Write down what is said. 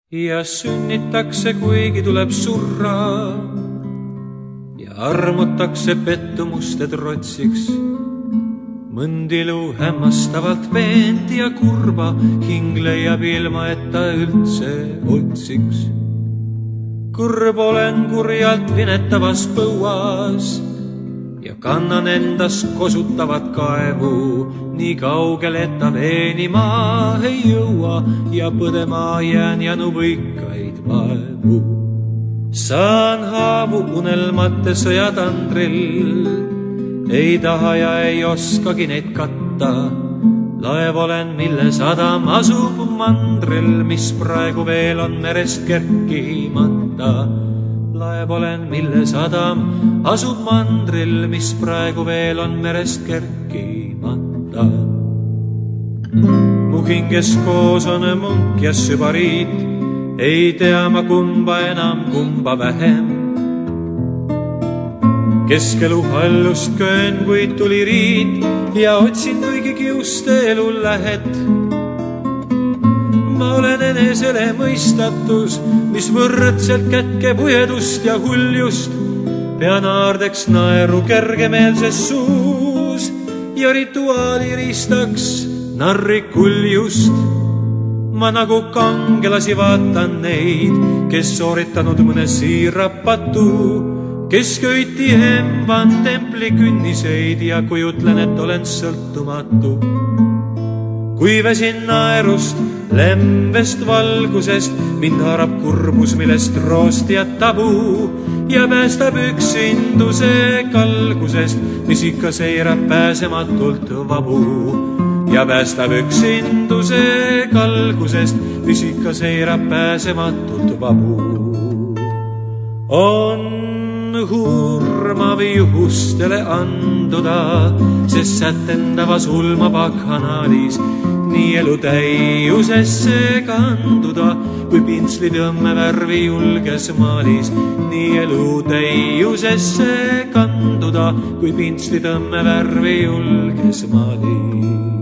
ja sünnitakse, kuigi tuleb surra ja armutakse pettumuste trotsiks. Mõnd ilu hämmastavalt peent ja kurba hing leiab ilma, et ta üldse otsiks. Kurb olen kurjalt vinetavas põuas ja kannan endas kosutavat kaevu, nii kaugel, et ta veenima ei jõua ja põdema jään janu võikaid vaevu. Saan haavu unelmate sõjatandril, ei taha ja ei oskagi neid katta. Laev olen, mille sadam asub mandril, mis praegu veel on merest kerkimata. Laev olen, mille sadam asub mandril, mis praegu veel on merest kerkimata. Mu hinges koos on munk ja sübariit, ei tea ma kumba enam, kumba vähem. Keskelu hallust köön, kuid tuli riit ja otsin kuigi kiuste elu lähet. Ma olen enesele mõistatus, mis võrdselt kätkeb ujedust ja huljust. Pean aardeks naeru kergemeelses suus ja rituaali ristaks narrikuljust. Ma nagu kangelasi vaatan neid, kes sooritanud mõne siirapatu, kes köiti hemban templi künniseid ja kujutlen, et olen sõltumatu. Kui väsin naerust, lembest valgusest, mind haarab kurbus, millest roost ja tabu ja päästab üksinduse kalgusest, mis ikka seirab pääsematult vabu. Ja päästab üksinduse kalgusest, mis ikka seirab pääsematult vabu. On hurmav juhustele anduda, sest sätendavas ulmaba kanaalis nii elu täiusesse kanduda, kui pintsli tõmmevärvi julges maalis. Nii elu täiusesse kanduda, kui pintsli tõmmevärvi julges maalis.